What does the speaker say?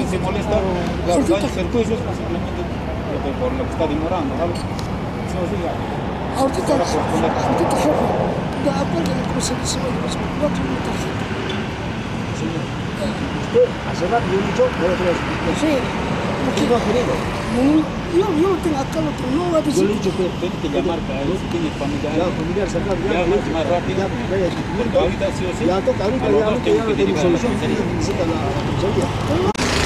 alguien se molesta, claro, daños, perjuicios, pues simplemente por lo que está demorando, ¿vale? Eso sí, ahorita, jefe, de acuerdo en cómo se dice, no tiene una tarjeta. Señor, usted hace rato yo he dicho, no lo creo. Sí, ¿Por qué no ha querido? yo lo tengo acá, no va a Yo decir. le he dicho que tiene que llamar para él, si tiene familia. ya familiar cercano, Ya, más rápido. Porque ahorita sí o sí. ya toca, ahorita a los ya dos tengo no que tiene derivar a la solución, comisaría. necesita la comisaría.